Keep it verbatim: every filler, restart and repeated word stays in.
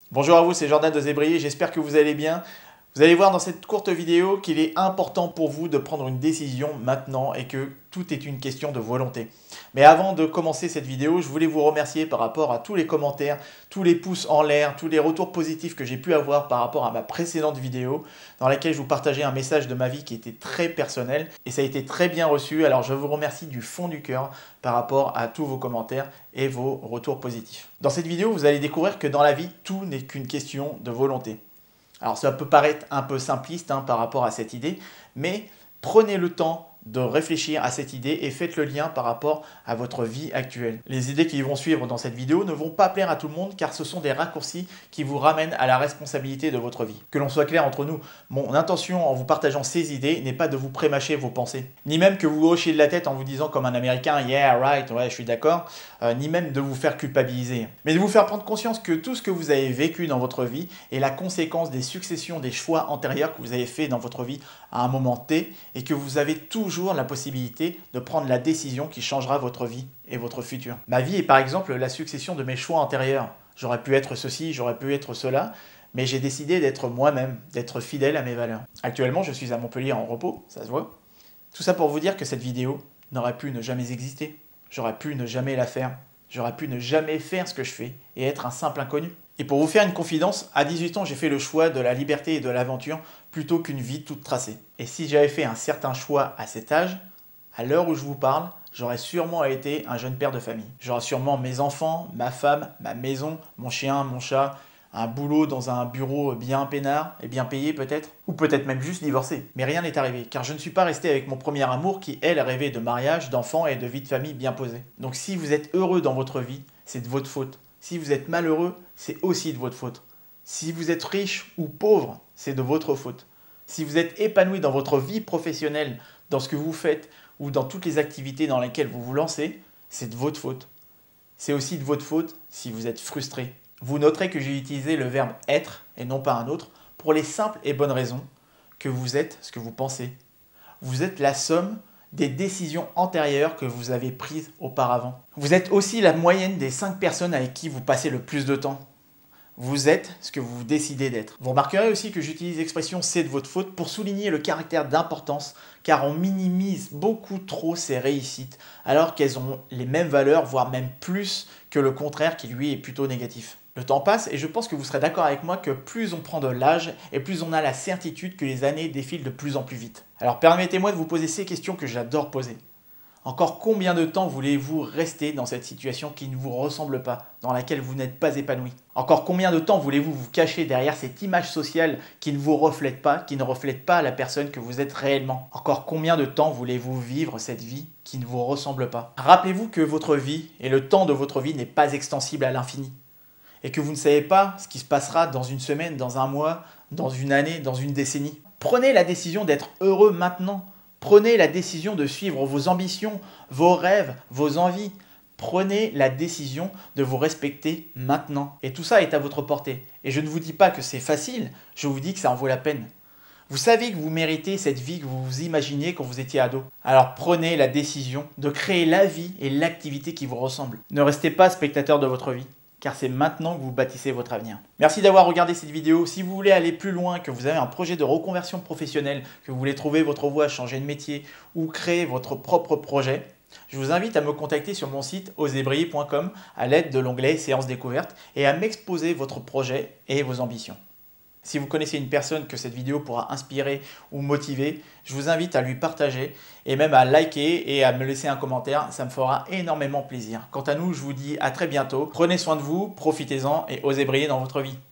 Bonjour à vous, c'est Jordan de Zébrier, j'espère que vous allez bien. Vous allez voir dans cette courte vidéo qu'il est important pour vous de prendre une décision maintenant et que tout est une question de volonté. Mais avant de commencer cette vidéo, je voulais vous remercier par rapport à tous les commentaires, tous les pouces en l'air, tous les retours positifs que j'ai pu avoir par rapport à ma précédente vidéo dans laquelle je vous partageais un message de ma vie qui était très personnel et ça a été très bien reçu. Alors je vous remercie du fond du cœur par rapport à tous vos commentaires et vos retours positifs. Dans cette vidéo, vous allez découvrir que dans la vie, tout n'est qu'une question de volonté. Alors ça peut paraître un peu simpliste hein, par rapport à cette idée, mais prenez le temps de réfléchir à cette idée et faites le lien par rapport à votre vie actuelle. Les idées qui vont suivre dans cette vidéo ne vont pas plaire à tout le monde car ce sont des raccourcis qui vous ramènent à la responsabilité de votre vie. Que l'on soit clair entre nous, mon intention en vous partageant ces idées n'est pas de vous prémâcher vos pensées, ni même que vous hochiez de la tête en vous disant comme un américain « yeah, right, ouais, je suis d'accord euh, », ni même de vous faire culpabiliser, mais de vous faire prendre conscience que tout ce que vous avez vécu dans votre vie est la conséquence des successions des choix antérieurs que vous avez fait dans votre vie à un moment T et que vous avez toujours la possibilité de prendre la décision qui changera votre vie et votre futur. Ma vie est par exemple la succession de mes choix antérieurs. J'aurais pu être ceci, j'aurais pu être cela, mais j'ai décidé d'être moi-même, d'être fidèle à mes valeurs. Actuellement, je suis à Montpellier en repos, ça se voit. Tout ça pour vous dire que cette vidéo n'aurait pu ne jamais exister. J'aurais pu ne jamais la faire. J'aurais pu ne jamais faire ce que je fais et être un simple inconnu. Et pour vous faire une confidence, à dix-huit ans, j'ai fait le choix de la liberté et de l'aventure plutôt qu'une vie toute tracée. Et si j'avais fait un certain choix à cet âge, à l'heure où je vous parle, j'aurais sûrement été un jeune père de famille. J'aurais sûrement mes enfants, ma femme, ma maison, mon chien, mon chat, un boulot dans un bureau bien peinard et bien payé peut-être, ou peut-être même juste divorcé. Mais rien n'est arrivé, car je ne suis pas resté avec mon premier amour qui, elle, rêvait de mariage, d'enfants et de vie de famille bien posée. Donc si vous êtes heureux dans votre vie, c'est de votre faute. Si vous êtes malheureux, c'est aussi de votre faute. Si vous êtes riche ou pauvre, c'est de votre faute. Si vous êtes épanoui dans votre vie professionnelle, dans ce que vous faites ou dans toutes les activités dans lesquelles vous vous lancez, c'est de votre faute. C'est aussi de votre faute si vous êtes frustré. Vous noterez que j'ai utilisé le verbe « être » et non pas un autre pour les simples et bonnes raisons que vous êtes ce que vous pensez. Vous êtes la somme des décisions antérieures que vous avez prises auparavant. Vous êtes aussi la moyenne des cinq personnes avec qui vous passez le plus de temps. Vous êtes ce que vous décidez d'être. Vous remarquerez aussi que j'utilise l'expression « c'est de votre faute » pour souligner le caractère d'importance car on minimise beaucoup trop ces réussites alors qu'elles ont les mêmes valeurs, voire même plus que le contraire qui lui est plutôt négatif. Le temps passe et je pense que vous serez d'accord avec moi que plus on prend de l'âge et plus on a la certitude que les années défilent de plus en plus vite. Alors permettez-moi de vous poser ces questions que j'adore poser. Encore combien de temps voulez-vous rester dans cette situation qui ne vous ressemble pas, dans laquelle vous n'êtes pas épanoui? Encore combien de temps voulez-vous vous cacher derrière cette image sociale qui ne vous reflète pas, qui ne reflète pas la personne que vous êtes réellement? Encore combien de temps voulez-vous vivre cette vie qui ne vous ressemble pas? Rappelez-vous que votre vie et le temps de votre vie n'est pas extensible à l'infini. Et que vous ne savez pas ce qui se passera dans une semaine, dans un mois, dans une année, dans une décennie. Prenez la décision d'être heureux maintenant. Prenez la décision de suivre vos ambitions, vos rêves, vos envies. Prenez la décision de vous respecter maintenant. Et tout ça est à votre portée. Et je ne vous dis pas que c'est facile, je vous dis que ça en vaut la peine. Vous savez que vous méritez cette vie que vous vous imaginiez quand vous étiez ado. Alors prenez la décision de créer la vie et l'activité qui vous ressemblent. Ne restez pas spectateur de votre vie, car c'est maintenant que vous bâtissez votre avenir. Merci d'avoir regardé cette vidéo. Si vous voulez aller plus loin, que vous avez un projet de reconversion professionnelle, que vous voulez trouver votre voie, changer de métier ou créer votre propre projet, je vous invite à me contacter sur mon site osebrier point com à l'aide de l'onglet Séance découverte et à m'exposer votre projet et vos ambitions. Si vous connaissez une personne que cette vidéo pourra inspirer ou motiver, je vous invite à lui partager et même à liker et à me laisser un commentaire, ça me fera énormément plaisir. Quant à nous, je vous dis à très bientôt, prenez soin de vous, profitez-en et osez briller dans votre vie.